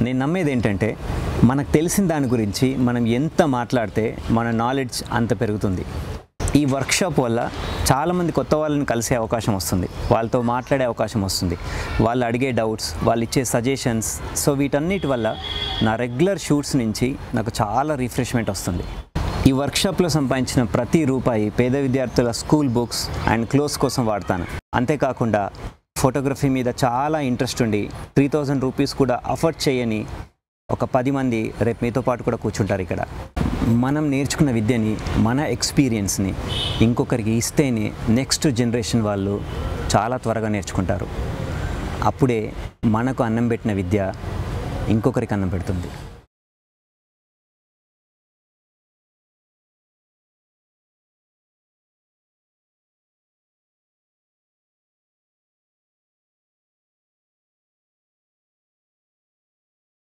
నేను నమ్మేది ఏంటంటే మనకు తెలిసిన దాని గురించి మనం ఎంత మాట్లాడితే మన నాలెడ్జ్ అంత పెరుగుతుంది. ఈ వర్క్షాప్ వల్ల చాలామంది కొత్త వాళ్ళని కలిసే అవకాశం వస్తుంది, వాళ్ళతో మాట్లాడే అవకాశం వస్తుంది, వాళ్ళు అడిగే డౌట్స్, వాళ్ళు ఇచ్చే సజెషన్స్. సో వీటన్నిటి వల్ల నా రెగ్యులర్ షూట్స్ నుంచి నాకు చాలా రిఫ్రెష్మెంట్ వస్తుంది. ఈ వర్క్షాప్లో సంపాదించిన ప్రతి రూపాయి పేద విద్యార్థుల స్కూల్ బుక్స్ అండ్ క్లోత్స్ కోసం వాడతాను. అంతేకాకుండా ఫోటోగ్రఫీ మీద చాలా ఇంట్రెస్ట్ ఉండి 3000 రూపీస్ కూడా అఫోర్డ్ చేయని ఒక 10 మంది రేపు మీతో పాటు కూడా కూర్చుంటారు ఇక్కడ. మనం నేర్చుకున్న విద్యని, మన ఎక్స్పీరియన్స్ని ఇంకొకరికి ఇస్తేనే నెక్స్ట్ జనరేషన్ వాళ్ళు చాలా త్వరగా నేర్చుకుంటారు. అప్పుడే మనకు అన్నం పెట్టిన విద్య ఇంకొకరికి అన్నం పెడుతుంది.